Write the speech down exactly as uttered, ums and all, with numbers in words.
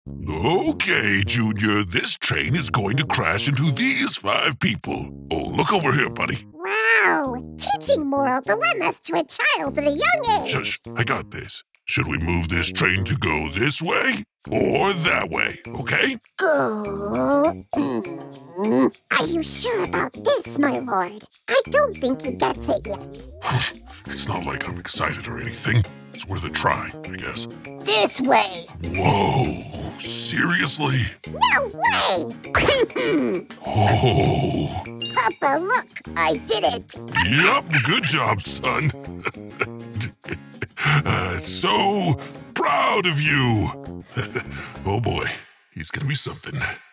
Okay, Junior, this train is going to crash into these five people. Oh, look over here, buddy. Wow, teaching moral dilemmas to a child at a young age. Shush, I got this. Should we move this train to go this way or that way, okay? Go. Mm. Are you sure about this, my lord? I don't think he gets it yet. It's not like I'm excited or anything. It's worth a try, I guess. This way. Whoa, seriously? No way! Oh. Papa, look, I did it. Yup, good job, son. uh, so proud of you. Oh boy, he's gonna be something.